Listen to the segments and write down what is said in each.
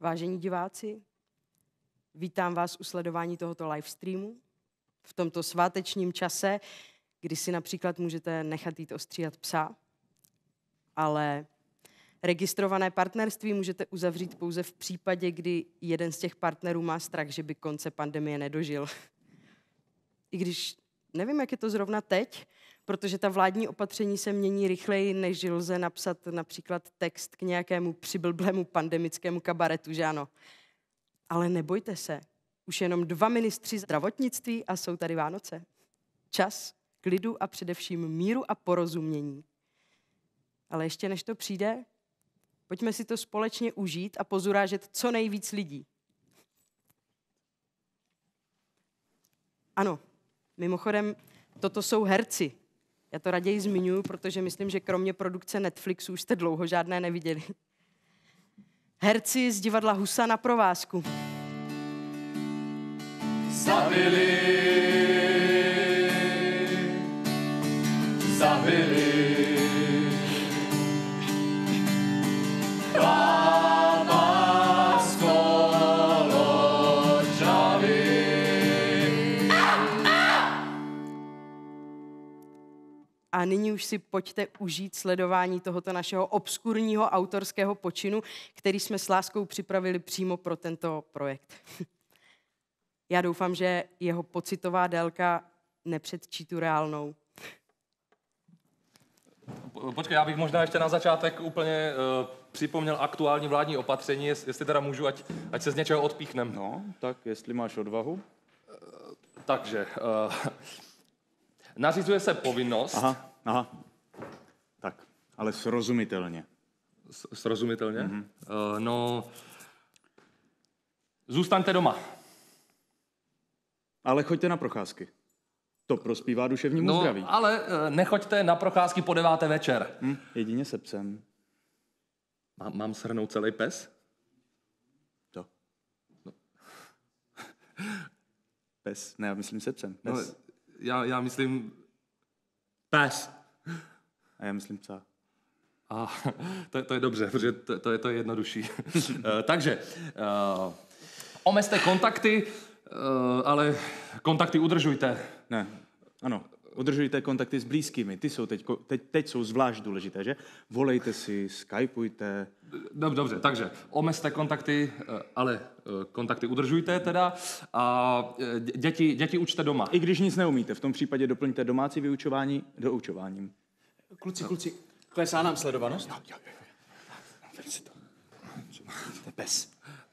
Vážení diváci, vítám vás u sledování tohoto livestreamu v tomto svátečním čase, kdy si například můžete nechat jít ostříhat psa, ale registrované partnerství můžete uzavřít pouze v případě, kdy jeden z těch partnerů má strach, že by konce pandemie nedožil. I když nevím, jak je to zrovna teď, protože ta vládní opatření se mění rychleji, než lze napsat například text k nějakému přiblblému pandemickému kabaretu, že ano. Ale nebojte se, už jenom 2 ministři zdravotnictví a jsou tady Vánoce. Čas, klidu a především míru a porozumění. Ale ještě než to přijde, pojďme si to společně užít a pozurážet co nejvíc lidí. Ano, mimochodem, toto jsou herci. Já to raději zmiňuji, protože myslím, že kromě produkce Netflixu už jste dlouho žádné neviděli. Herci z divadla Husa na provázku. Zabili, bába z Koločavy. A nyní už si pojďte užít sledování tohoto našeho obskurního autorského počinu, který jsme s láskou připravili přímo pro tento projekt. Já doufám, že jeho pocitová délka nepředčí tu reálnou. Počkej, já bych možná ještě na začátek úplně připomněl aktuální vládní opatření, jestli teda můžu, ať se z něčeho odpíchnem. No, tak jestli máš odvahu. Takže, nařizuje se povinnost... Aha. Tak, ale srozumitelně. Srozumitelně? No, zůstaňte doma. Ale choďte na procházky. To prospívá duševnímu zdraví. Ale nechoďte na procházky po 9. večer. Jedině se psem. Mám shrnout celý pes? To. No. Pes, ne, já myslím se psem. Pes. No, já myslím pes. A já myslím psa. To je dobře, protože to je jednodušší. Takže, omezte kontakty, ale kontakty udržujte. Ne, ano, udržujte kontakty s blízkými. Ty jsou teď jsou zvlášť důležité, že? Volejte si, skypujte. Dobře, takže omezte kontakty, ale kontakty udržujte teda a děti učte doma. I když nic neumíte, v tom případě doplňte domácí vyučování doučováním. Kluci, klesá nám sledovanost? No, jo. Ver si to. To je pes.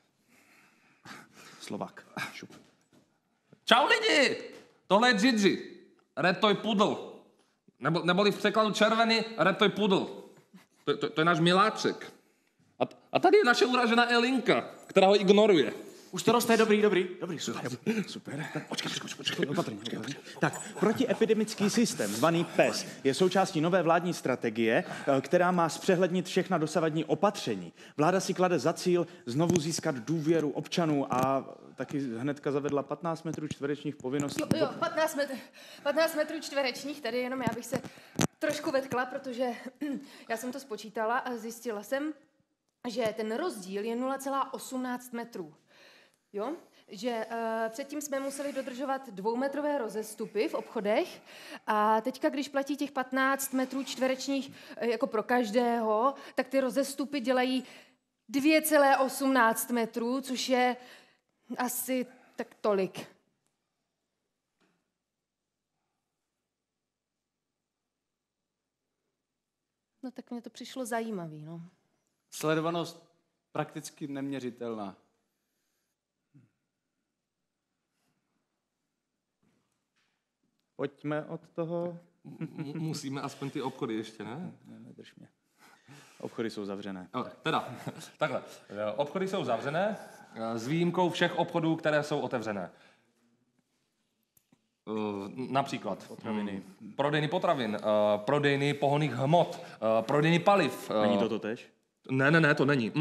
Slovák. Šup. Čau lidi! Tohle je Gigi. Red Toy Poodle. Neboli v překladu červený Red Toy Poodle. To je náš miláček. A tady je naše uražená Elinka, která ho ignoruje. Už to roste, dobrý, Super. Počkej. Opatrně. Tak, protiepidemický systém, zvaný PES, je součástí nové vládní strategie, která má zpřehlednit všechna dosavadní opatření. Vláda si klade za cíl znovu získat důvěru občanů a taky hnedka zavedla 15 metrů čtverečních povinností. Jo, 15 metrů čtverečních, tady jenom já bych se trošku vetkla, protože já jsem to spočítala a zjistila jsem, že ten rozdíl je 0,18 metrů. Jo? Že předtím jsme museli dodržovat 2metrové rozestupy v obchodech a teďka, když platí těch 15 metrů čtverečních jako pro každého, tak ty rozestupy dělají 2,18 metrů, což je asi tak tolik. No tak mně to přišlo zajímavý, no. Sledovanost prakticky neměřitelná. Pojďme od toho. Musíme aspoň ty obchody ještě, ne? Nedrž mě. Obchody jsou zavřené. Teda, takhle. Obchody jsou zavřené s výjimkou všech obchodů, které jsou otevřené. Například prodejny potravin, prodejny pohonných hmot, prodejny paliv. Není to totéž? Ne, to není.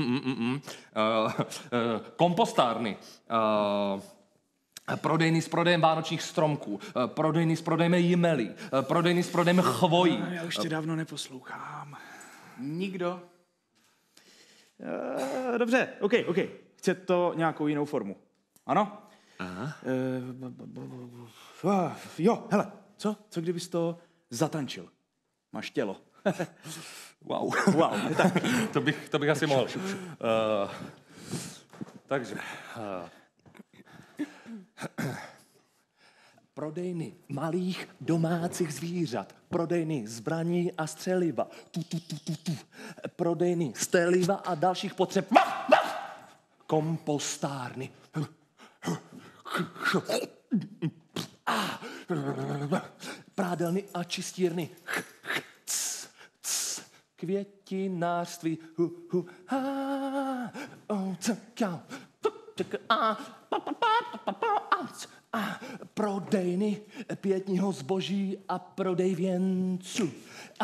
Kompostárny. Prodejny s prodejem vánočních stromků, prodejny s prodejem jimelí, prodejny s prodejem chvojí. Já už tě dávno neposlouchám. Nikdo. Dobře, OK. Chce to nějakou jinou formu. Ano? Aha. Jo, hele, co kdybys to zatančil? Máš tělo. Wow. Wow, tak. To bych asi mohl. Takže. Prodejny malých domácích zvířat. Prodejny zbraní a střeliva. Prodejny střeliva a dalších potřeb. Kompostárny. Prádelny a čistírny. Květinářství. Prodejny pětního zboží a prodej věnců.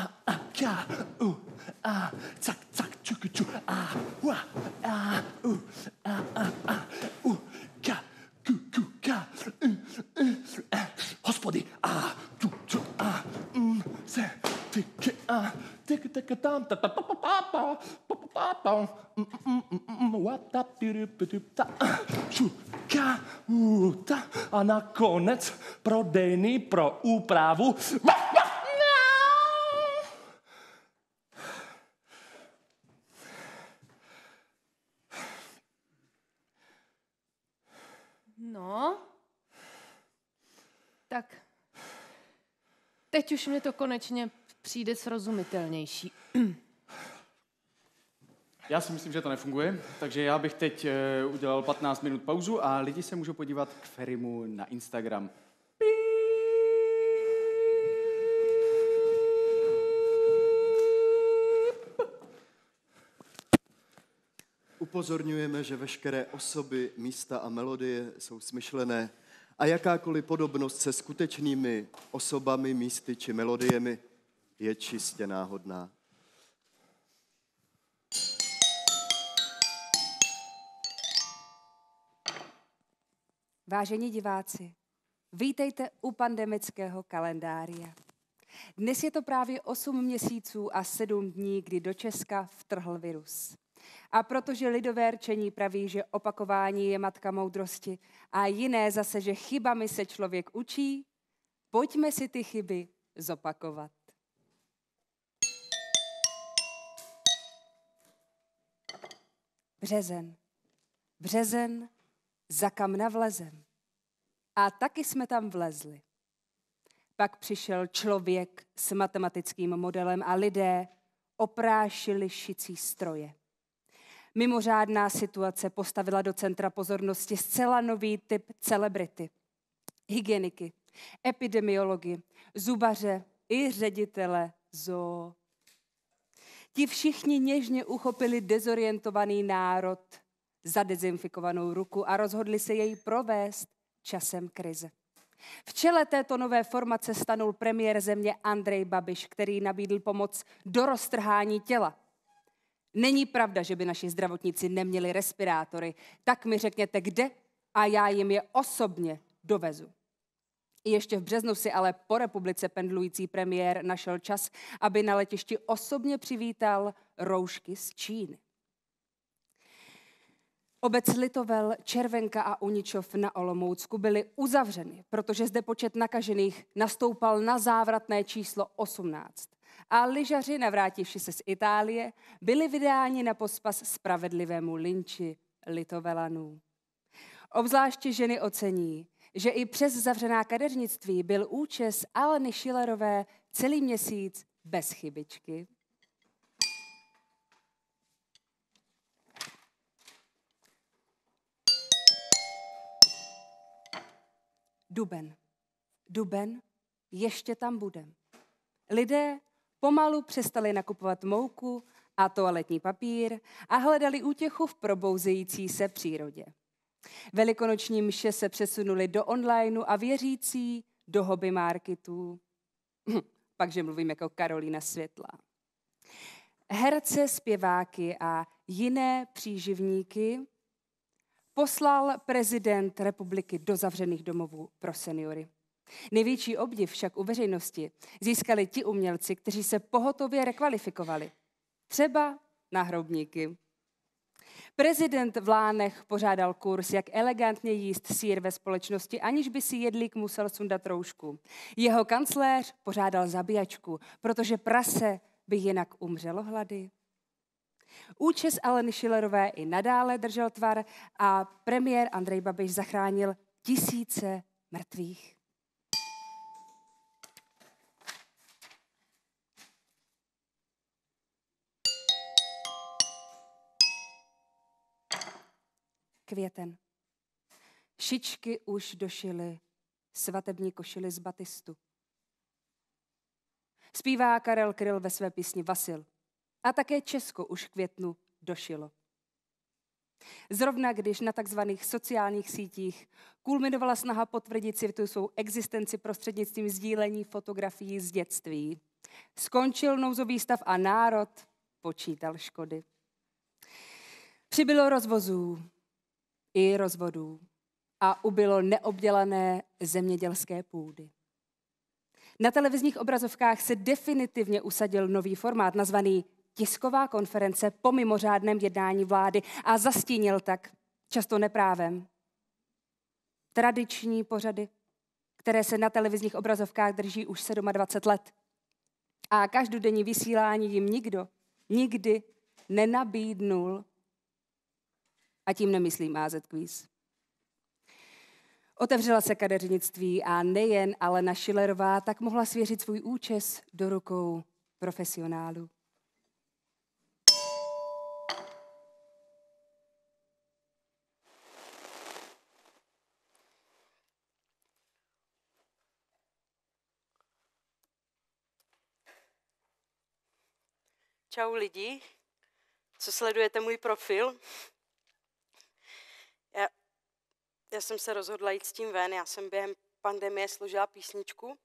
Hospody. A nakonec prodejny pro úpravu. No, tak teď už mě to konečně přijde srozumitelnější. Já si myslím, že to nefunguje, takže já bych teď udělal 15 minut pauzu a lidi se můžou podívat k Ferimu na Instagram. Upozorňujeme, že veškeré osoby, místa a melodie jsou smyšlené a jakákoliv podobnost se skutečnými osobami, místy či melodiemi je čistě náhodná. Vážení diváci, vítejte u pandemického kalendária. Dnes je to právě 8 měsíců a 7 dní, kdy do Česka vtrhl virus. A protože lidové rčení praví, že opakování je matka moudrosti a jiné zase, že chybami se člověk učí, pojďme si ty chyby zopakovat. Březen. Březen, za kam navlezem. A taky jsme tam vlezli. Pak přišel člověk s matematickým modelem a lidé oprášili šicí stroje. Mimořádná situace postavila do centra pozornosti zcela nový typ celebrity. Hygieniky, epidemiology, zubaře i ředitele zoo. Ti všichni něžně uchopili dezorientovaný národ za dezinfikovanou ruku a rozhodli se jej provést časem krize. V čele této nové formace stanul premiér země Andrej Babiš, který nabídl pomoc do roztrhání těla. Není pravda, že by naši zdravotníci neměli respirátory. Tak mi řekněte, kde a já jim je osobně dovezu. I ještě v březnu si ale po republice pendlující premiér našel čas, aby na letišti osobně přivítal roušky z Číny. Obec Litovel, Červenka a Uničov na Olomoucku byly uzavřeny, protože zde počet nakažených nastoupal na závratné číslo 18. A lyžaři, navrátivši se z Itálie, byli vydáni na pospas spravedlivému lynči Litovelanů. Obzvláště ženy ocení, že i přes zavřená kadeřnictví byl účes Aleny Schillerové celý měsíc bez chybičky. Duben. Duben, ještě tam budem. Lidé pomalu přestali nakupovat mouku a toaletní papír a hledali útěchu v probouzející se přírodě. Velikonoční mše se přesunuly do onlineu a věřící do hobby marketů. Pakže mluvím jako Karolína Světlá. Herce, zpěváky a jiné příživníky poslal prezident republiky do zavřených domovů pro seniory. Největší obdiv však u veřejnosti získali ti umělci, kteří se pohotově rekvalifikovali. Třeba na hrobníky. Prezident v Lánech pořádal kurz, jak elegantně jíst sýr ve společnosti, aniž by si jedlík musel sundat roušku. Jeho kancléř pořádal zabíjačku, protože prase by jinak umřelo hlady. Účes Aleny Schillerové i nadále držel tvar a premiér Andrej Babiš zachránil tisíce mrtvých. Květen. Šičky už došily svatební košily z batistu. Zpívá Karel Kryl ve své písni Vasil. A také Česko už v květnu došilo. Zrovna když na takzvaných sociálních sítích kulminovala snaha potvrdit si tu svou existenci prostřednictvím sdílení fotografií z dětství, skončil nouzový stav a národ počítal škody. Přibylo rozvozů i rozvodů a ubylo neobdělané zemědělské půdy. Na televizních obrazovkách se definitivně usadil nový formát nazvaný tisková konference po mimořádném jednání vlády a zastínil tak, často neprávem, tradiční pořady, které se na televizních obrazovkách drží už 27 let. A každodenní vysílání jim nikdo nikdy nenabídnul. A tím nemyslím AZ Quiz. Otevřela se kadeřnictví a nejen Alena Schillerová tak mohla svěřit svůj účes do rukou profesionálů. Čau lidi, co sledujete můj profil. Já jsem se rozhodla jít s tím ven, já jsem během pandemie složila písničku,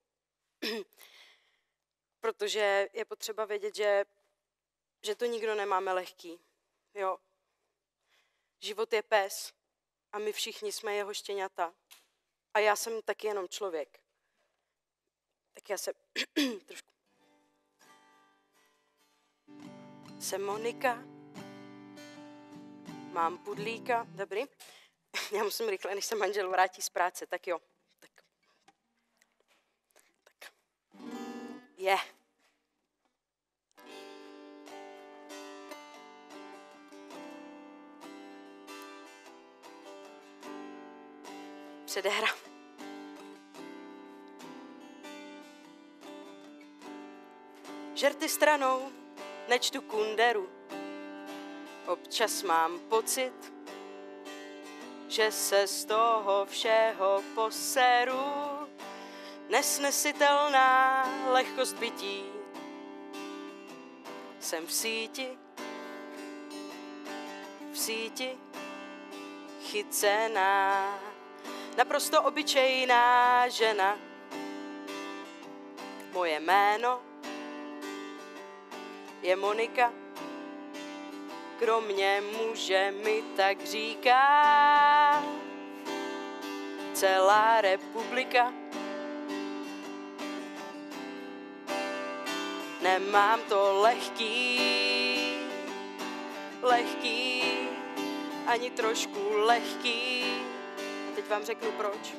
protože je potřeba vědět, že to nikdo nemáme lehký. Jo. Život je pes a my všichni jsme jeho štěňata. A já jsem taky jenom člověk. Tak já se trošku... Jsem Monika, mám pudlíka, dobrý. Já musím rychle, než se manžel vrátí z práce, tak jo. Tak. Je. Předehra. Žerty stranou, nečtu Kunderu. Občas mám pocit, že se z toho všeho poseru. Nesnesitelná lehkost bytí. Jsem v síti chycená. Naprosto obyčejná žena. Moje jméno je Monika. Kromě muže mi tak říká celá republika. Nemám to lehký, ani trošku lehký. A teď vám řeknu proč.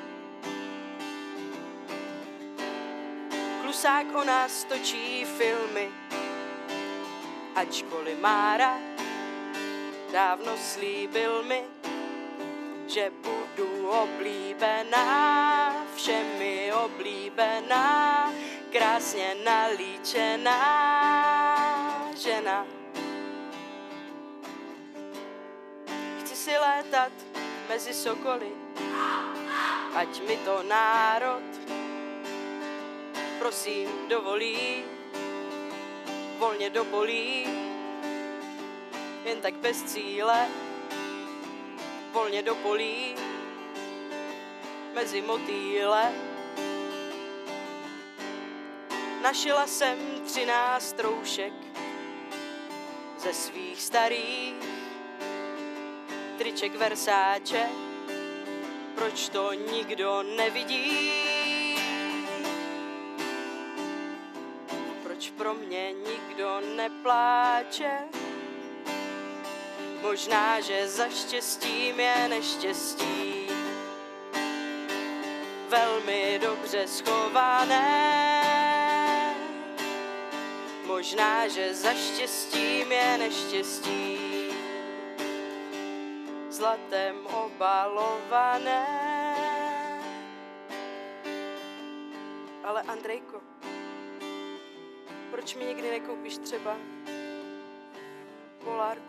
Klusák o nás točí filmy, ačkoliv má rád, dávno slíbil mi, že budu oblíbená, všemi oblíbená, krásně nalíčená žena. Chci si létat mezi sokoly, ať mi to národ prosím dovolí, volně do polí, jen tak bez cíle, volně do polí, mezi motýle. Našila jsem 13 roušek ze svých starých triček Versace, proč to nikdo nevidí? Proč pro mě nikdo nepláče? Možná, že za štěstím je neštěstí, velmi dobře schované. Možná, že za štěstím je neštěstí, zlatem obalované. Ale Andrejko, proč mi někdy nekoupíš třeba polárku?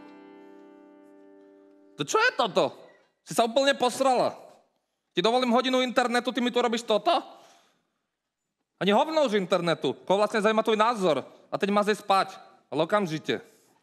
To čo je toto? Si sa úplne posrala. Ti dovolím hodinu internetu, ty mi tu robíš toto? Ani hovno už internetu. Koho vlastne zajíma tvoj názor? A teď máš spať. Ale okamžite.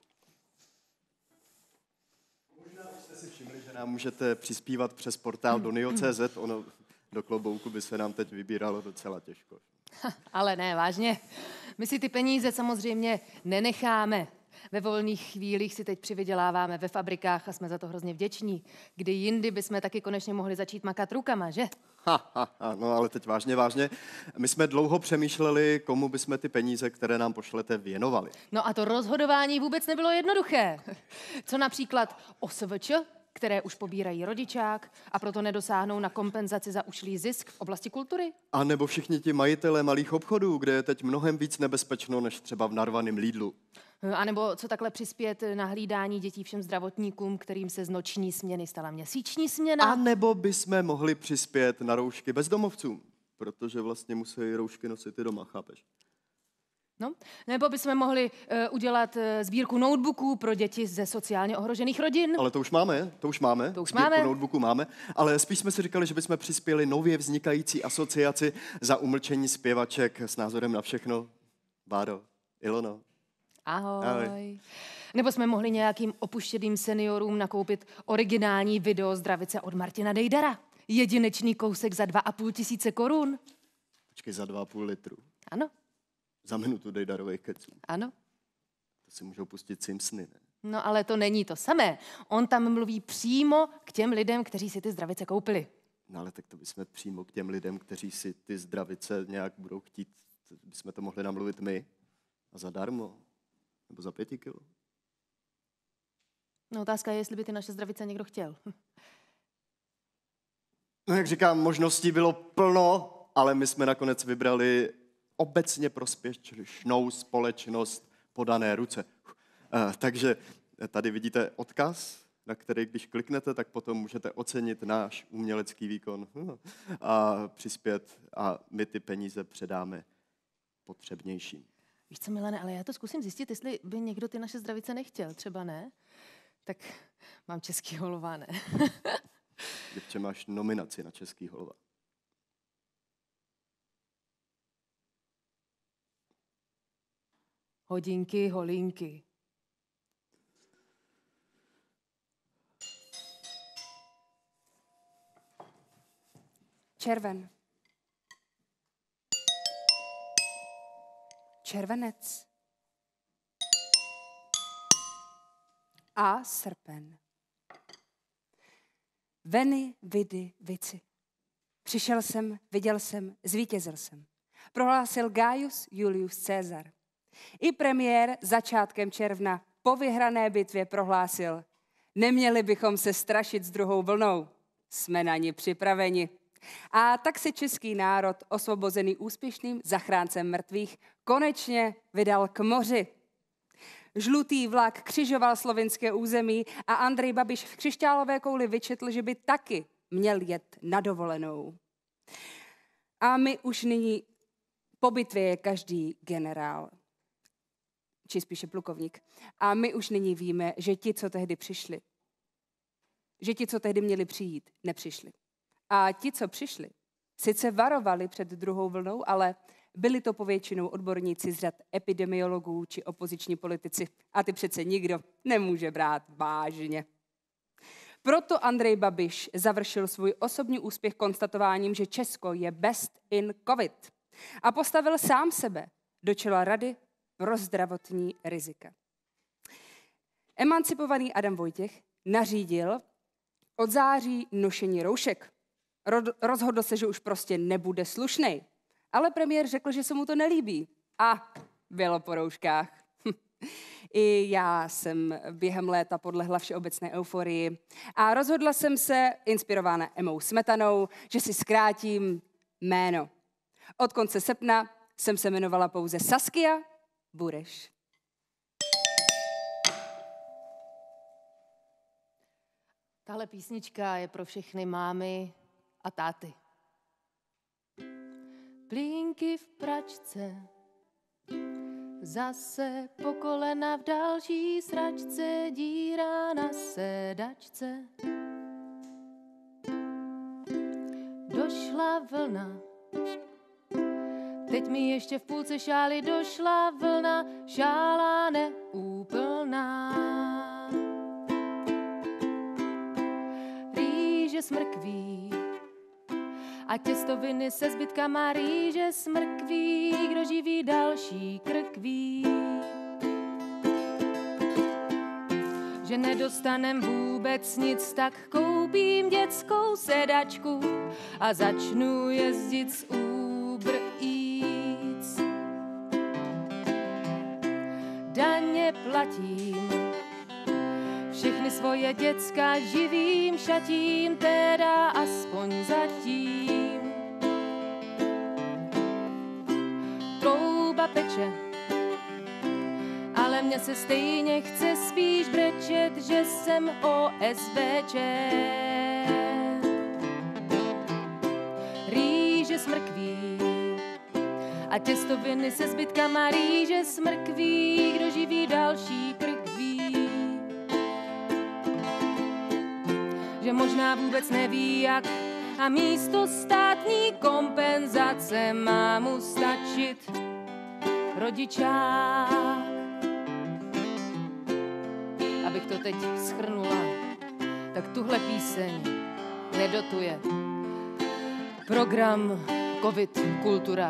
Možná už jste si všimli, že nám můžete přispívat přes portál donio.cz. Ono do klobouku by se nám teď vybíralo docela těžko. Ale ne, vážně. My si ty peníze samozřejmě nenecháme. Ve volných chvílích si teď přivyděláváme ve fabrikách a jsme za to hrozně vděční. Kdy jindy bychom taky konečně mohli začít makat rukama, že? No ale teď vážně. My jsme dlouho přemýšleli, komu bychom ty peníze, které nám pošlete, věnovali. No a to rozhodování vůbec nebylo jednoduché. Co například OSVČ, které už pobírají rodičák a proto nedosáhnou na kompenzaci za ušlý zisk v oblasti kultury? A nebo všichni ti majitelé malých obchodů, kde je teď mnohem víc nebezpečno, než třeba v narvaném Lidlu. A nebo co takhle přispět na hlídání dětí všem zdravotníkům, kterým se z noční směny stala měsíční směna? A nebo bychom mohli přispět na roušky bezdomovcům, protože vlastně musí roušky nosit i doma, chápeš? No, nebo bychom mohli udělat sbírku notebooků pro děti ze sociálně ohrožených rodin. Ale to už máme. Sbírku notebooků máme. Ale spíš jsme si říkali, že bychom přispěli nově vznikající asociaci za umlčení zpěvaček s názorem na všechno. Báro, Ilono. Ahoj. Ahoj. Nebo jsme mohli nějakým opuštěným seniorům nakoupit originální video zdravice od Martina Dejdara. Jedinečný kousek za 2,5 tisíce korun. Počkej, za 2,5 litru. Ano. Za minutu Dejdarových keců. Ano. To si můžou pustit Simpsony, ne? No ale to není to samé. On tam mluví přímo k těm lidem, kteří si ty zdravice koupili. No ale tak to bychom přímo k těm lidem, kteří si ty zdravice nějak budou chtít, bychom to mohli namluvit my. A zadarmo. Nebo za 5 kilo. No otázka je, jestli by ty naše zdravice někdo chtěl. No jak říkám, možností bylo plno, ale my jsme nakonec vybrali obecně prospěšnou společnost Podané ruce. Takže tady vidíte odkaz, na který, když kliknete, tak potom můžete ocenit náš umělecký výkon a přispět a my ty peníze předáme potřebnějším. Víš co, Milane, ale já to zkusím zjistit, jestli by někdo ty naše zdravice nechtěl. Třeba ne? Tak mám český holova, ne? Děvče, máš nominaci na český holova. Hodinky, holinky. Červen. Červenec. A srpen. Veny, vidy, vici. Přišel jsem, viděl jsem, zvítězil jsem. Prohlásil Gaius Julius Caesar. I premiér začátkem června po vyhrané bitvě prohlásil: neměli bychom se strašit s druhou vlnou. Jsme na ní připraveni. A tak se český národ, osvobozený úspěšným zachráncem mrtvých, konečně vydal k moři. Žlutý vlak křižoval slovinské území a Andrej Babiš v křišťálové kouli vyčetl, že by taky měl jet na dovolenou. A my už nyní po bitvě je každý generál, či spíše plukovník. A my už nyní víme, že ti, co tehdy přišli, že ti, co tehdy měli přijít, nepřišli. A ti, co přišli, sice varovali před druhou vlnou, ale byli to povětšinou odborníci z řad epidemiologů či opoziční politici. A ty přece nikdo nemůže brát vážně. Proto Andrej Babiš završil svůj osobní úspěch konstatováním, že Česko je best in covid. A postavil sám sebe do čela Rady pro zdravotní rizika. Emancipovaný Adam Vojtěch nařídil od září nošení roušek. Rozhodl se, že už prostě nebude slušnej. Ale premiér řekl, že se mu to nelíbí. A bylo po rouškách. I já jsem během léta podlehla všeobecné euforii a rozhodla jsem se, inspirována Emou Smetanou, že si zkrátím jméno. Od konce srpna jsem se jmenovala pouze Saskia Bureš. Tahle písnička je pro všechny mámy a táty. Plínky v pračce, zase po kolena v další sračce, díra na sedačce. Došla vlna, teď mi ještě v půlce šály došla vlna, šála neúplná. Rýže smrkví a těstoviny se zbytkama rýže smrkví, kdo živí další krkví. Že nedostanem vůbec nic, tak koupím dětskou sedačku a začnu jezdit z Uber Eats. Daně platím, všechny svoje děcka živým šatím, teda aspoň zatím. Trouba peče, ale mně se stejně chce spíš brečet, že jsem OSVČ. Rýže smrkví a těstoviny se zbytkama rýže smrkví, kdo živí další krkví. Že možná vůbec neví jak a místo státní kompenzace má mu stačit rodičák. Abych to teď shrnula, tak tuhle píseň nedotuje program COVID Kultura.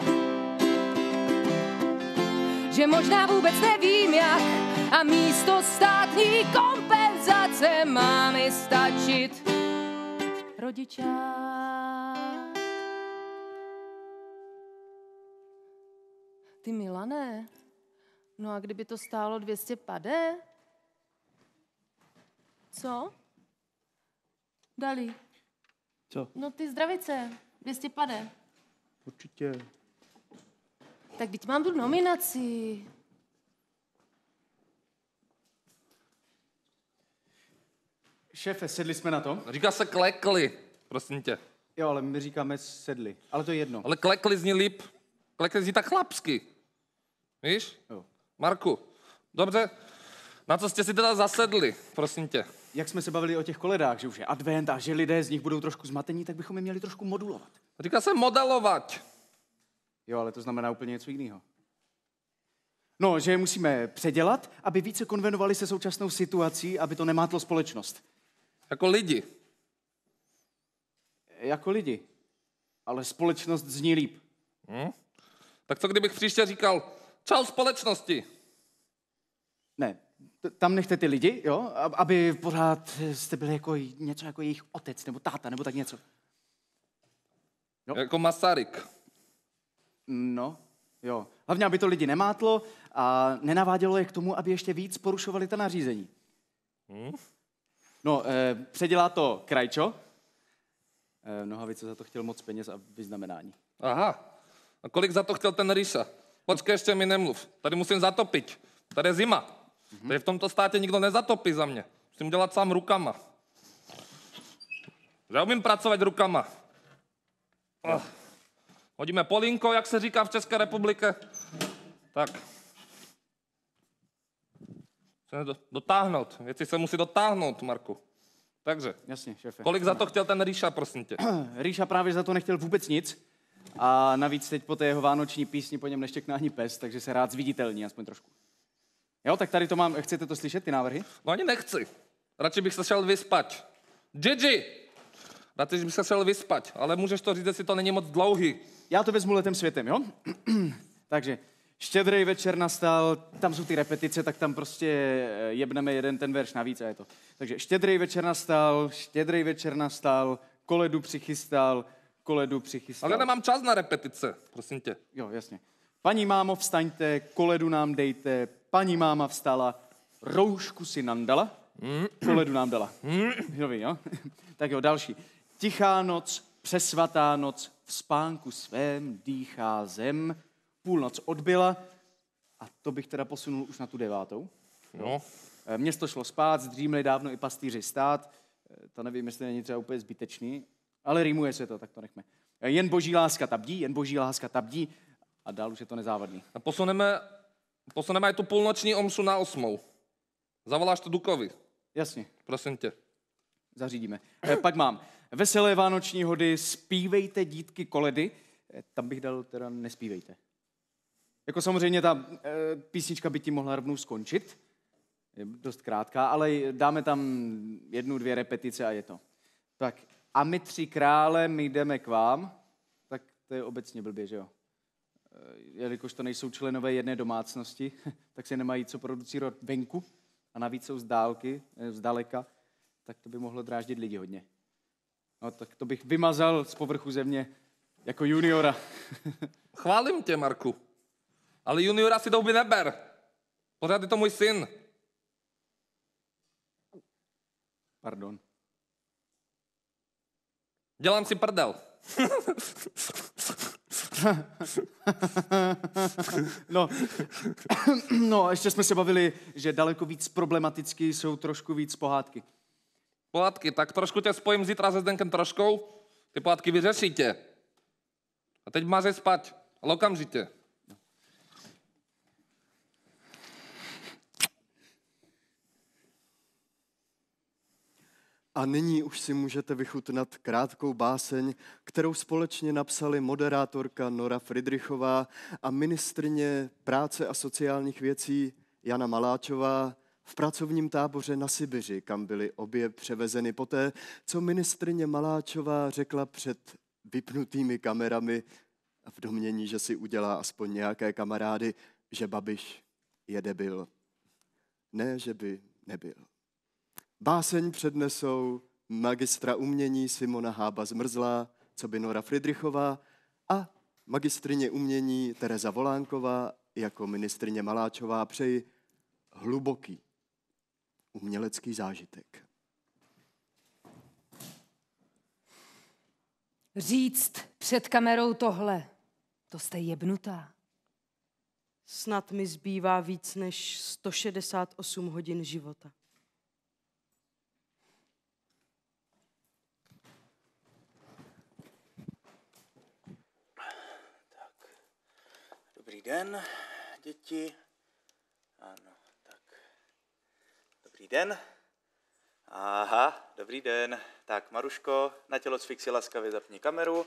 Že možná vůbec nevím jak a místo státní kompenzace má mi stačit rodičák. Ty Milané, no a kdyby to stálo 200 pade? Co? Dali. Co? No ty zdravice, 200 pade. Určitě. Tak teď mám tu nominaci. Šéfe, sedli jsme na to? Říká se klekli, prosím tě. Jo, ale my říkáme sedli. Ale to je jedno. Ale klekli zní líp. Klekli zní tak chlapsky. Víš? Jo. Marku, dobře, na co jste si teda zasedli, prosím tě? Jak jsme se bavili o těch koledách, že už je advent a že lidé z nich budou trošku zmatení, tak bychom je měli trošku modulovat. Říká se modelovat. Jo, ale to znamená úplně něco jiného. No, že je musíme předělat, aby více konvenovali se současnou situací, aby to nemátlo společnost. Jako lidi. Jako lidi. Ale společnost zní líp. Tak co kdybych příště říkal, čau společnosti. Ne, tam nechte ty lidi, jo, aby pořád jste byli jako něco jako jejich otec nebo táta nebo tak něco. Jo. Jako Masaryk. No, jo. Hlavně, aby to lidi nemátlo a nenavádělo je k tomu, aby ještě víc porušovali ta nařízení. No, předělá to Krajčo. Nohavice za to chtěl moc peněz a vyznamenání. Aha. A kolik za to chtěl ten Ríša? Počkej, ještě mi nemluv. Tady musím zatopit. Tady je zima. Tady v tomto státě nikdo nezatopí za mě. Musím dělat sám rukama. Já umím pracovat rukama. Hodíme polínko, jak se říká v České republice. Tak. Musíme dotáhnout. Věci se musí dotáhnout, Marku. Takže. Jasně, šéfe. Kolik za to chtěl ten Ríša, prosím tě? Ríša právě za to nechtěl vůbec nic. A navíc teď po té jeho vánoční písni po něm neštěkná ani pes, takže se rád zviditelní, aspoň trošku. Jo, tak tady to mám, chcete to slyšet, ty návrhy? No ani nechci. Radši bych se šel vyspat. Gigi! Radši bych se šel vyspat, ale můžeš to říct, jestli to není moc dlouhý. Já to vezmu letem světem, jo? Takže Štědrý večer nastal, tam jsou ty repetice, tak tam prostě jebneme jeden ten verš navíc a je to. Takže Štědrý večer nastal, koledu přichystal. Ale nemám čas na repetice, prosím tě. Jo, jasně. Paní mámo, vstaňte, koledu nám dejte, paní máma vstala, roušku si nandala, koledu nám dala. Dobrý, jo? Tak jo, další. Tichá noc, přesvatá noc, v spánku svém dýchá zem, půlnoc odbyla, a to bych teda posunul už na tu 9. No. Město šlo spát, zdřímli dávno i pastýři stát. To nevím, jestli není třeba úplně zbytečný, ale rýmuje se to, tak to nechme. Jen boží láska tabdí, jen boží láska tabdí a dál už je to nezávadný. A posuneme aj tu půlnoční omšu na 8. Zavoláš to Dukovi. Jasně, Prosím tě. zařídíme. Pak mám veselé vánoční hody, zpívejte dítky koledy. Tam bych dal teda nespívejte. Jako samozřejmě ta písnička by ti mohla rovnou skončit. Je dost krátká, ale dáme tam 1, 2 repetice a je to. Tak a my 3 krále, my jdeme k vám. Tak to je obecně blbě, že jo? Jelikož to nejsou členové jedné domácnosti, tak se nemají co producírovat venku a navíc jsou z dálky, zdaleka, tak to by mohlo dráždit lidi hodně. No tak to bych vymazal z povrchu země jako juniora. Chválím tě, Marku. Ale juniora si do huby neber. Pořád je to můj syn. Pardon. Dělám si prdel. No, ještě jsme se bavili, že daleko víc problematický jsou trošku víc pohádky. Pohádky, tak trošku tě spojím zítra se Zdenkem Troškou. Ty pohádky vyřešíte. A teď máš jít spať. Ale okamžitě. A nyní už si můžete vychutnat krátkou báseň, kterou společně napsali moderátorka Nora Fridrichová a ministryně práce a sociálních věcí Jana Maláčová v pracovním táboře na Sibiři, kam byly obě převezeny poté, co ministryně Maláčová řekla před vypnutými kamerami v domnění, že si udělá aspoň nějaké kamarády, že Babiš je debil. Ne, že by nebyl. Báseň přednesou magistra umění Simona Hába-Zmrzlá, coby Nora Fridrichová, a magistrině umění Tereza Volánková jako ministryně Maláčová přeji hluboký umělecký zážitek. Říct před kamerou tohle, to jste jebnutá. Snad mi zbývá víc než 168 hodin života. Dobrý den, děti. Ano, tak. Dobrý den. Aha, dobrý den. Tak, Maruško, na tělocvik si laskavě zapni kameru.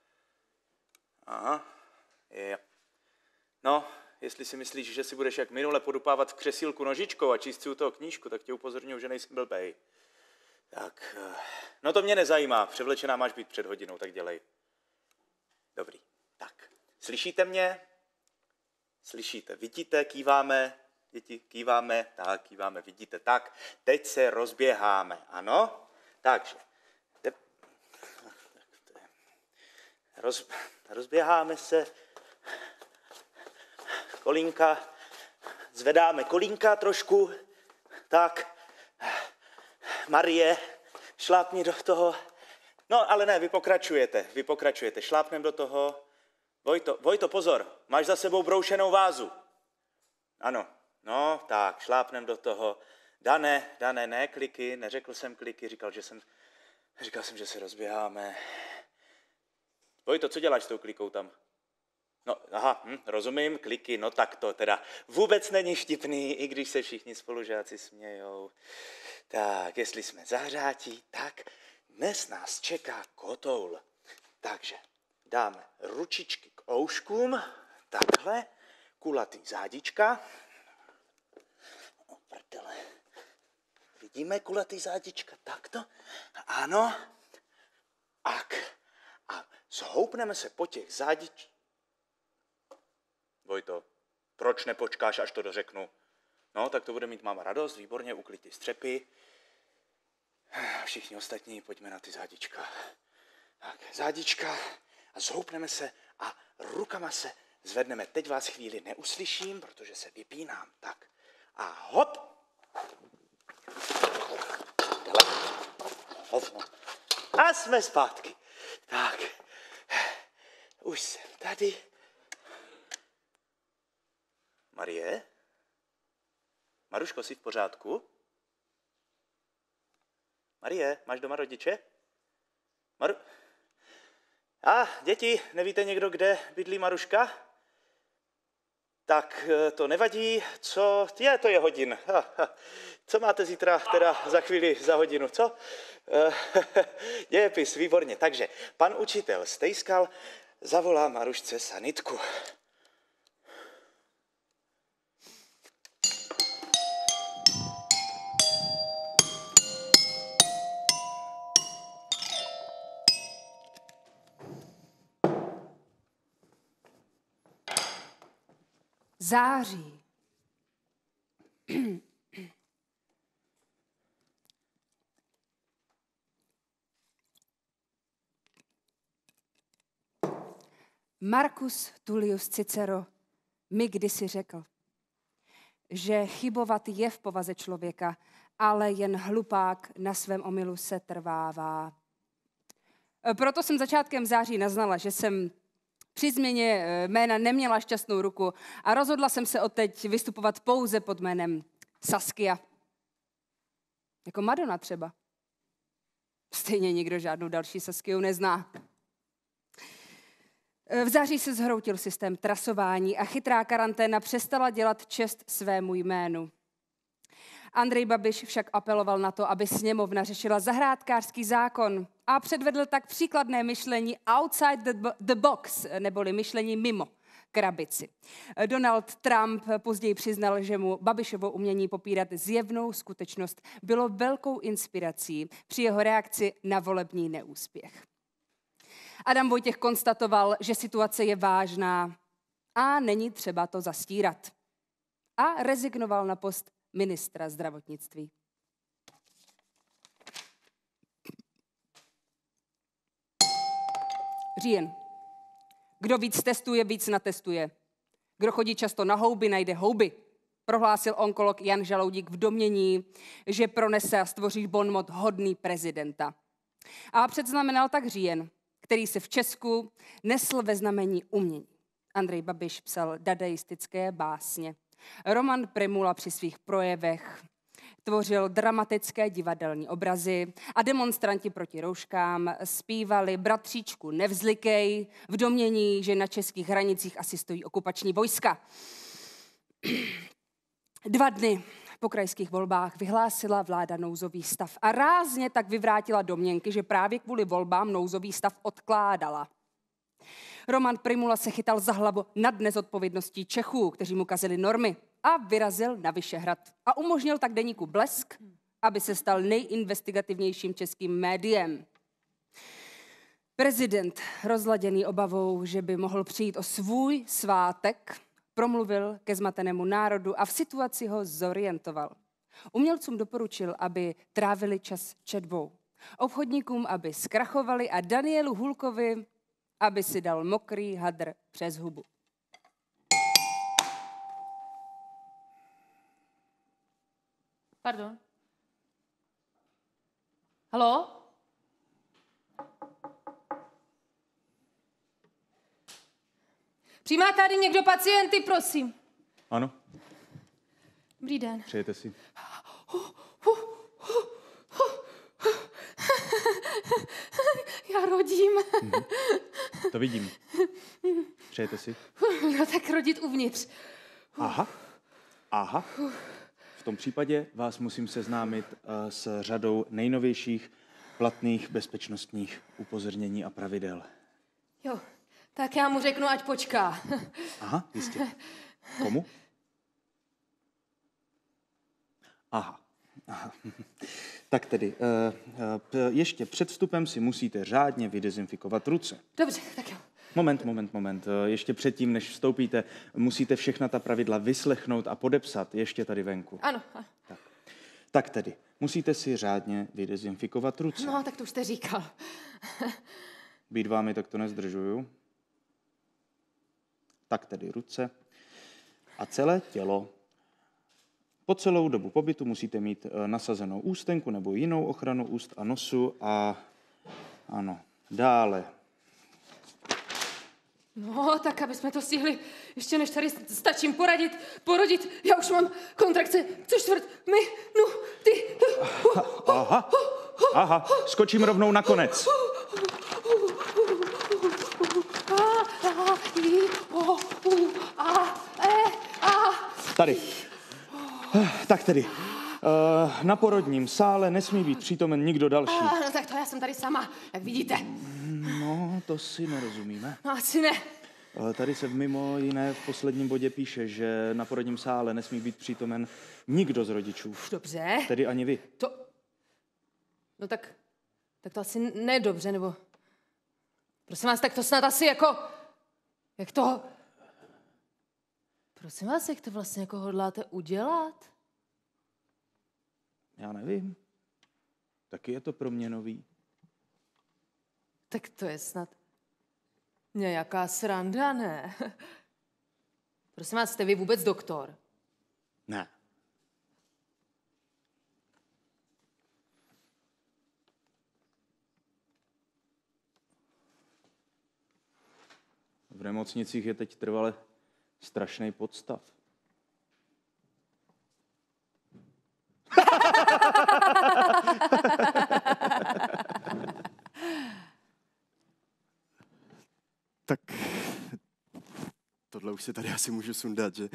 Aha, je. No, jestli si myslíš, že si budeš jak minule podupávat v křesílku nožičkou a číst si u toho knížku, tak tě upozorňuji, že nejsem blbej. Tak, no to mě nezajímá, převlečená máš být před hodinou, tak dělej. Dobrý, tak. Slyšíte mě? Slyšíte, vidíte, kýváme, děti, kýváme, tak, kýváme, vidíte, tak. Teď se rozběháme, ano? Takže, rozběháme se, kolínka, zvedáme kolínka trošku, tak, Marie, šlápni do toho, no ale ne, vy pokračujete, šlápnem do toho. Vojto, pozor, máš za sebou broušenou vázu. Ano, no, tak, šlápnem do toho. Dane, ne kliky, neřekl jsem kliky, říkal jsem, že se rozběháme. Vojto, co děláš s tou klikou tam? No, aha, rozumím, kliky, no tak to teda vůbec není vtipný, i když se všichni spolužáci smějou. Tak, jestli jsme zahřátí, tak dnes nás čeká kotoul. Takže dáme ručičky k ouškům, takhle, kulatý zádička. O prdele. Vidíme kulatý zádička, takto. Ano. A zhoupneme se po těch zádičkách. Vojto, proč nepočkáš, až to dořeknu? No, tak to bude mít máma radost, výborně, uklid ty střepy. Všichni ostatní, pojďme na ty zádička. Tak, zádička. A zhoupneme se a rukama se zvedneme. Teď vás chvíli neuslyším, protože se vypínám. Tak. A hop. Hovno. A jsme zpátky. Tak. Už jsem tady. Marie? Maruško, jsi v pořádku? Marie, máš doma rodiče? Děti, nevíte někdo, kde bydlí Maruška? Tak to nevadí, to je hodin. Co máte zítra, teda za chvíli, za hodinu, co? Dějepis, výborně. Takže pan učitel stejskal, zavolá Marušce sanitku. Září. Marcus Tullius Cicero mi kdysi řekl, že chybovat je v povaze člověka, ale jen hlupák na svém omylu se trvává. Proto jsem začátkem září naznala, že jsem při změně jména neměla šťastnou ruku a rozhodla jsem se odteď vystupovat pouze pod jménem Saskia. Jako Madonna třeba. Stejně nikdo žádnou další Saskiu nezná. V září se zhroutil systém trasování a chytrá karanténa přestala dělat čest svému jménu. Andrej Babiš však apeloval na to, aby sněmovna řešila zahrádkářský zákon a předvedl tak příkladné myšlení outside the box, neboli myšlení mimo krabici. Donald Trump později přiznal, že mu Babišovo umění popírat zjevnou skutečnost bylo velkou inspirací při jeho reakci na volební neúspěch. Adam Vojtěch konstatoval, že situace je vážná a není třeba to zastírat. A rezignoval na post ministra zdravotnictví. Říjen. Kdo víc testuje, víc natestuje. Kdo chodí často na houby, najde houby. Prohlásil onkolog Jan Žaloudík v domnění, že pronese a stvoří bonmot hodný prezidenta. A předznamenal tak říjen, který se v Česku nesl ve znamení umění. Andrej Babiš psal dadaistické básně. Roman Primula při svých projevech tvořil dramatické divadelní obrazy a demonstranti proti rouškám zpívali Bratříčku nevzlikej v domnění, že na českých hranicích asi stojí okupační vojska. 2 dny po krajských volbách vyhlásila vláda nouzový stav a rázně tak vyvrátila domněnky, že právě kvůli volbám nouzový stav odkládala. Roman Primula se chytal za hlavu nad nezodpovědností Čechů, kteří mu kazili normy a vyrazil na Vyšehrad. A umožnil tak deníku Blesk, aby se stal nejinvestigativnějším českým médiem. Prezident, rozladěný obavou, že by mohl přijít o svůj svátek, promluvil ke zmatenému národu a v situaci ho zorientoval. Umělcům doporučil, aby trávili čas četbou. Obchodníkům, aby zkrachovali a Danielu Hulkovi, aby si dal mokrý hadr přes hubu. Pardon. Haló? Přijímá tady někdo pacienty, prosím? Ano. Dobrý den. Přejete si. Já rodím. To vidím. Přejete si. No tak rodit uvnitř. Aha. V tom případě vás musím seznámit s řadou nejnovějších platných bezpečnostních upozornění a pravidel. Jo, tak já mu řeknu, ať počká. Aha, jistě. Komu? Aha. Tak tedy, ještě před vstupem si musíte řádně vydezinfikovat ruce. Dobře, tak jo. Moment. Ještě předtím, než vstoupíte, musíte všechna ta pravidla vyslechnout a podepsat ještě tady venku. Ano. Tak tedy, musíte si řádně vydezinfikovat ruce. No, tak to už jste říkal. Být vámi, tak to nezdržuju. tak tedy ruce a celé tělo. Po celou dobu pobytu musíte mít nasazenou ústenku nebo jinou ochranu úst a nosu a ano, dále. No, tak aby jsme to stihli, ještě než tady stačím porodit. Já už mám kontrakce, 3/4 minuty. Aha, skočím rovnou na konec. Tady. Tak tedy. Na porodním sále nesmí být přítomen nikdo další. No tak to já jsem tady sama, jak vidíte. No, to si nerozumíme. No asi ne. Tady se mimo jiné v posledním bodě píše, že na porodním sále nesmí být přítomen nikdo z rodičů. Dobře. Tedy ani vy. No tak to asi nedobře, nebo... Prosím vás, tak to snad asi jako... Jak to... Prosím vás, jak to vlastně jako hodláte udělat? Já nevím. Taky je to pro mě nový. Tak to je snad nějaká sranda, ne? Prosím vás, jste vy vůbec doktor? Ne. V nemocnicích je teď trvale strašný podstav. Tak tohle už si tady asi můžu sundat, že?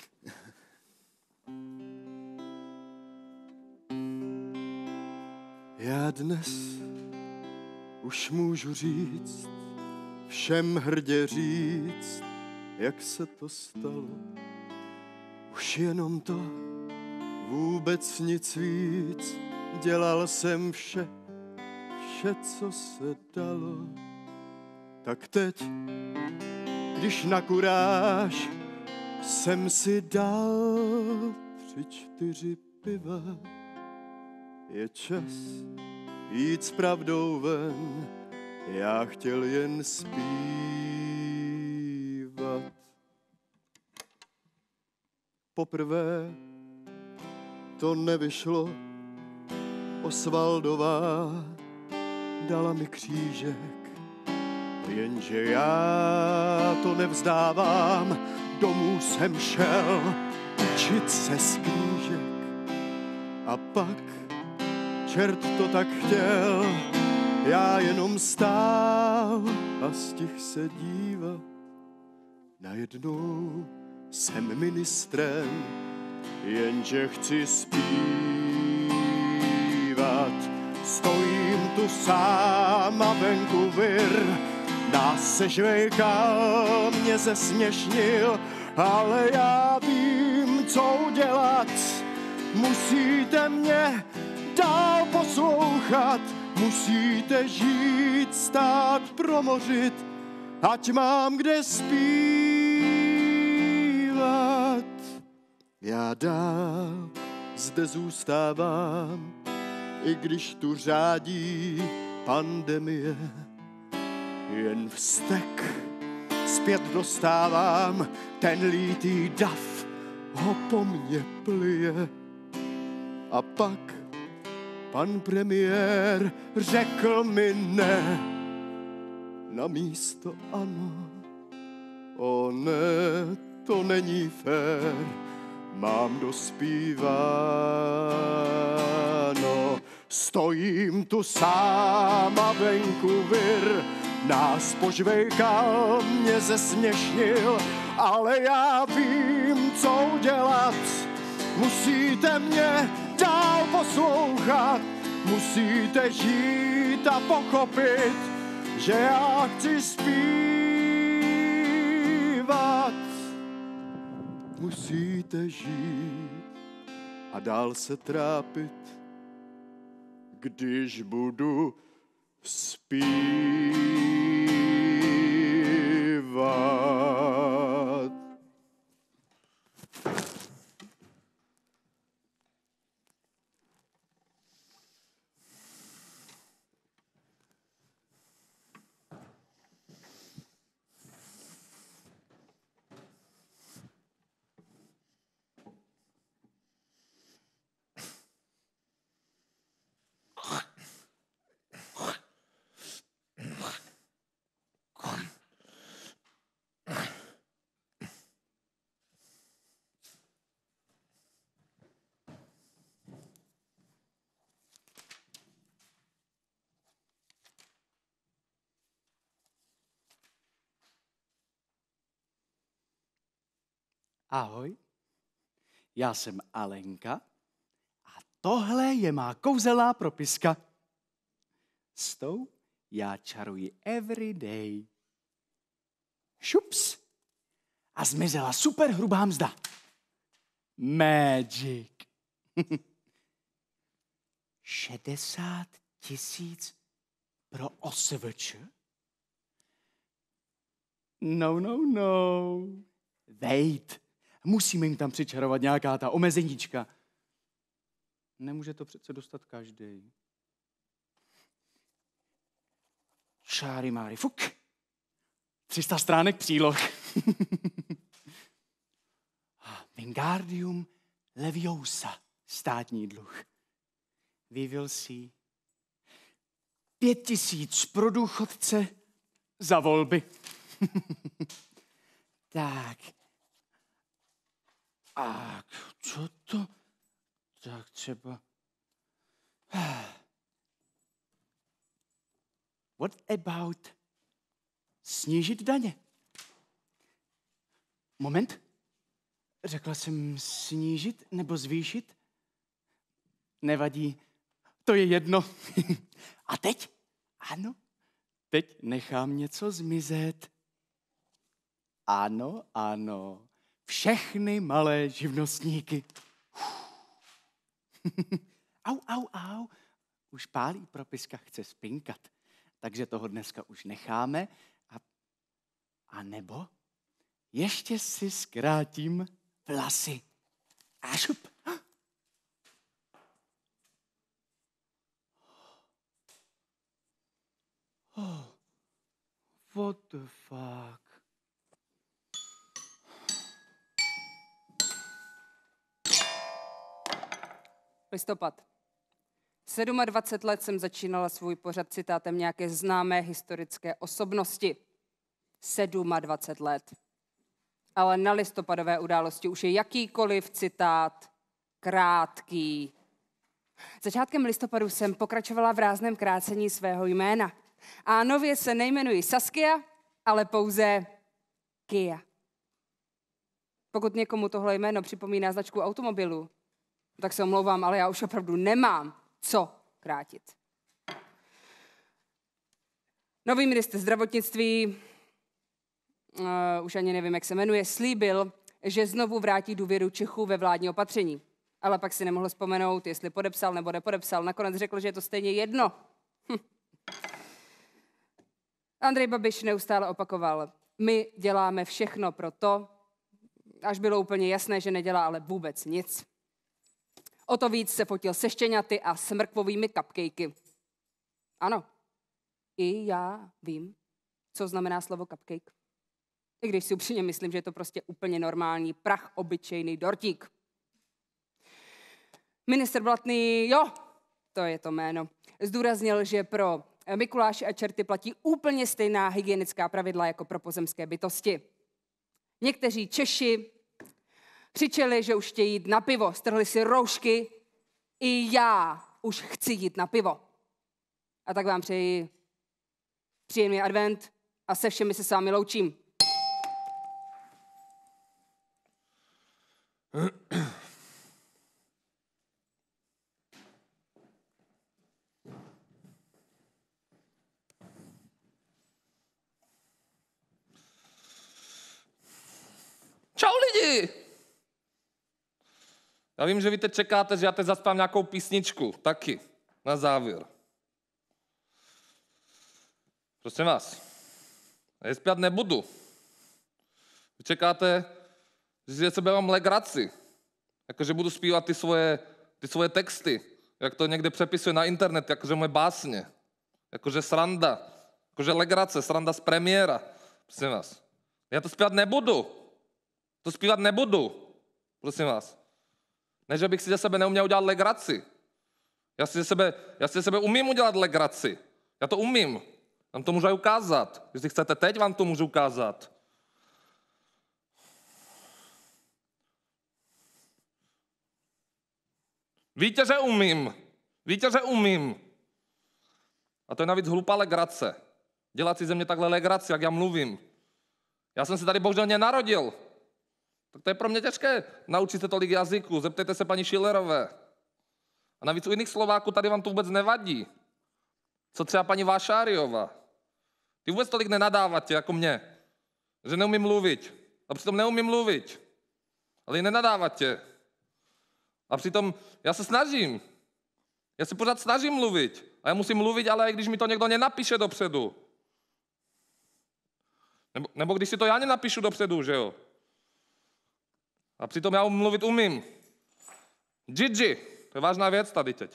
Já dnes už můžu říct, všem hrdě říct, jak se to stalo. Už jenom to, vůbec nic víc, dělal jsem vše, co se dalo. Tak teď, když na kuráž jsem si dal 3-4 piva, je čas jít s pravdou ven, já chtěl jen zpívat. Poprvé to nevyšlo, Osvaldová dala mi křížek, jenže já to nevzdávám, domů jsem šel učit se z knížek. A pak čert to tak chtěl, já jenom stál a stihl se dívat. Najednou jsem ministrem, jenže chci zpívat. Stojím tu sám a venku vir, nás sežvejkal, mě zesměšnil, ale já vím, co udělat. Musíte mě dál poslouchat, musíte žít, stát, promořit, ať mám kde zpívat. Já dál zde zůstávám, i když tu řádí pandemie. Jen vztek zpět dostávám, ten lítý dav ho po mně plije. A pak pan premiér řekl mi ne, na místo ano. O ne, to není fér, mám dospíváno. Stojím tu sám a venku vir, nás požvejkal, mě zesměšnil, ale já vím, co udělat. Musíte mě dál poslouchat, musíte žít a pochopit, že já chci zpívat. Musíte žít a dál se trápit, když budu zpívat. Ahoj, já jsem Alenka a tohle je má kouzelná propiska. S tou já čaruji every day. Šups! A zmizela super hrubá mzda. Magic. 60 000 pro OSVČ? No. Wait. Musíme jim tam přičarovat nějaká ta omezeníčka. Nemůže to přece dostat každý. Čáry máry fuk. 300 stránek příloh. Wingardium Leviosa, státní dluh. We will see. 5 000 pro důchodce za volby. Tak. A co to? Tak třeba... What about snížit daně? Moment. Řekla jsem snížit nebo zvýšit? Nevadí. To je jedno. A teď? Ano. Teď nechám něco zmizet. Ano. Všechny malé živnostníky. Au. Už pálí propiska, chce spinkat. Takže toho dneska už necháme. A nebo ještě si zkrátím vlasy. A šup. What the fuck? Listopad. 27 let jsem začínala svůj pořad citátem nějaké známé historické osobnosti. 27 let. Ale na listopadové události už je jakýkoliv citát krátký. Začátkem listopadu jsem pokračovala v rázném krácení svého jména. A nově se nejmenuji Saskia, ale pouze Kia. Pokud někomu tohle jméno připomíná značku automobilu, tak se omlouvám, ale já už opravdu nemám co krátit. Nový ministr zdravotnictví, už ani nevím, jak se jmenuje, slíbil, že znovu vrátí důvěru Čechů ve vládní opatření. Ale pak si nemohl vzpomenout, jestli podepsal nebo nepodepsal. Nakonec řekl, že je to stejně jedno. Andrej Babiš neustále opakoval, my děláme všechno pro to, až bylo úplně jasné, že nedělá ale vůbec nic. O to víc se fotil se štěňaty a s mrkvovými cupcakey. Ano, i já vím, co znamená slovo cupcake. I když si upřímně myslím, že je to prostě úplně normální, prach obyčejný dortík. Ministr Blatný, jo, to je to jméno, zdůraznil, že pro Mikuláše a čerty platí úplně stejná hygienická pravidla jako pro pozemské bytosti. Někteří Češi křičeli, že už chtějí jít na pivo, strhli si roušky, i já už chci jít na pivo. A tak vám přeji příjemný advent a se všemi se s vámi loučím. Čau lidi! Já vím, že vy teď čekáte, že já teď zaspám nějakou písničku, taky, na závěr. Prosím vás, já zpívat nebudu. Vy čekáte, že si sebe mám legraci. Jakože budu zpívat ty svoje texty, jak to někde přepisuje na internet, jakože moje básně. Jakože sranda, jakože legrace, sranda z premiéra. Prosím vás, já to zpívat nebudu. To zpívat nebudu, prosím vás. Ne, že bych si ze sebe neuměl udělat legraci. Já si ze sebe umím udělat legraci. Já to umím. Vám to můžu aj ukázat. Jestli chcete teď, vám to můžu ukázat. Víte, že umím. Víte, že umím. A to je navíc hlupá legrace. Dělat si ze mě takhle legraci, jak já mluvím. Já jsem se tady bohužel nenarodil Tak to je pro mě těžké naučit se tolik jazyků. Zeptejte se paní Schillerové. A navíc u jiných Slováků tady vám to vůbec nevadí. Co třeba paní Vášáriová. Ty vůbec tolik nenadáváte jako mě, že neumím mluvit. A přitom neumím mluvit. Ale i nenadáváte. A přitom já se snažím. Já se pořád snažím mluvit. A já musím mluvit, ale i když mi to někdo nenapíše dopředu. Nebo když si to já nenapíšu dopředu, že jo? A přitom já mluvit umím. Gigi, to je vážná věc tady teď.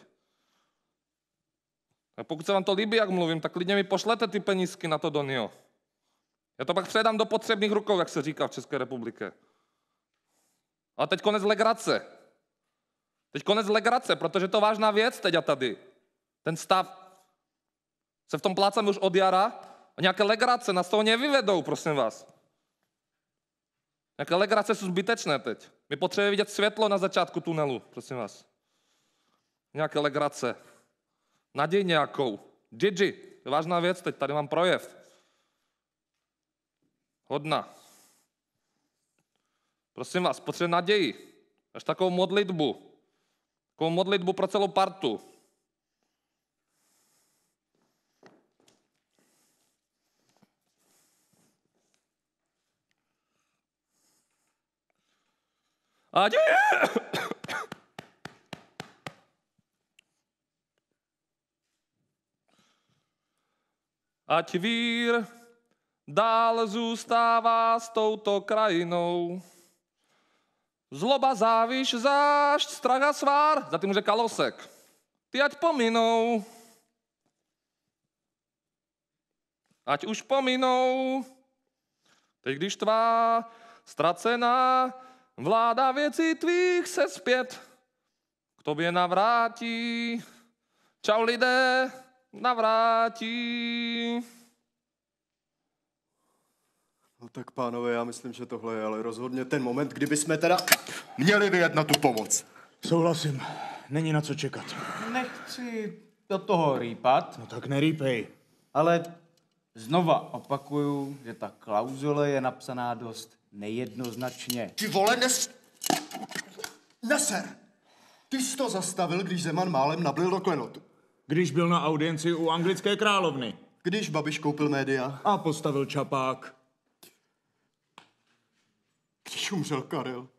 A pokud se vám to líbí, jak mluvím, tak klidně mi pošlete ty penízky na to Donio. Já to pak předám do potřebných rukou, jak se říká v České republice. A teď konec legrace. Teď konec legrace, protože to vážná věc teď a tady. Ten stav. Se v tom plácám už od jara a nějaké legrace nás toho nevyvedou, prosím vás. Nějaké legrace jsou zbytečné teď. My potřebujeme vidět světlo na začátku tunelu, prosím vás. Nějaké legrace. Naděj nějakou. Gigi, to je vážná věc teď, tady mám projev. Hodna. Prosím vás, potřebuji naději. Až takovou modlitbu. Takovou modlitbu pro celou partu. Ať vír dál zůstává s touto krajinou. Zloba, záviš, zášť, strach a svár, za tím může Kalosek. Ty ať pominou. Ať už pominou. Teď když tvá ztracená vláda věcí tvých se zpět k tobě navrátí. Čau lidé, navrátí. No tak pánové, já myslím, že tohle je ale rozhodně ten moment, kdyby jsme teda měli vyjet na tu pomoc. Souhlasím, není na co čekat. Nechci do toho rýpat, No tak nerýpej. ale znova opakuju, že ta klauzule je napsaná dost nejednoznačně. Ty vole, neser! Ty jsi to zastavil, když Zeman málem nablil do klenotu. Když byl na audienci u anglické královny. Když Babiš koupil média. A postavil čapák. Když umřel Karel.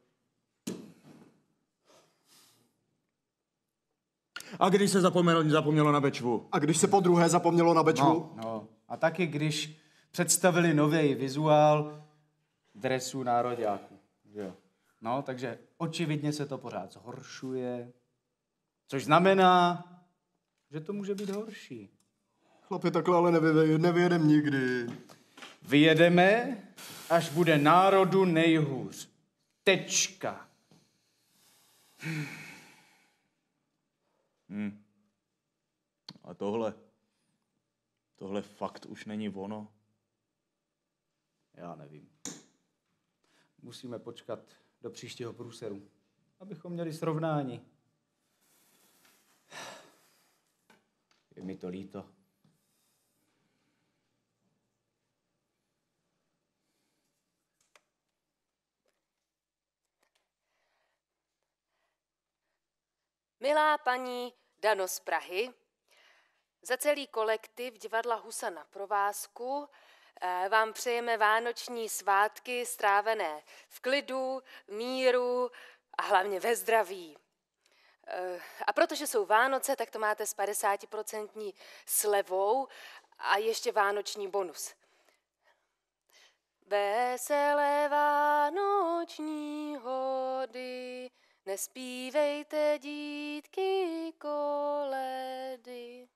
A když se zapomnělo na Bečvu. A když se po druhé zapomnělo na Bečvu. No. A taky když představili nový vizuál dresu nároďáků. Jo. No, takže očividně se to pořád zhoršuje, což znamená, že to může být horší. Chlapi, takhle ale nevyjedem nikdy. Vyjedeme, až bude národu nejhůř. Tečka. A tohle fakt už není ono. Já nevím. Musíme počkat do příštího průseru, abychom měli srovnání. Je mi to líto. Milá paní Dano z Prahy, za celý kolektiv divadla Husa na provázku vám přejeme vánoční svátky strávené v klidu, míru a hlavně ve zdraví. A protože jsou Vánoce, tak to máte s 50% slevou a ještě vánoční bonus. Veselé vánoční hody, nespívejte dítky koledy.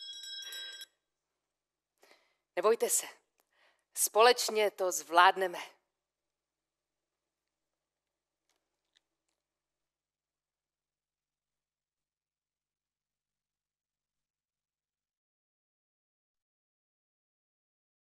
Nebojte se, společně to zvládneme.